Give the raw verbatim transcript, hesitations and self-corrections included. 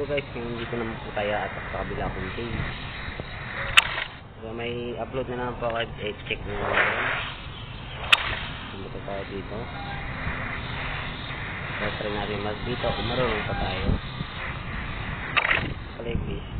guys, yung hindi ko naman po tayo attack sa kabila kong page. So may upload na naman po ako, eh, check nyo na naman. Hindi pa tayo dito. So try natin mag dito kung marunong pa tayo. Play please.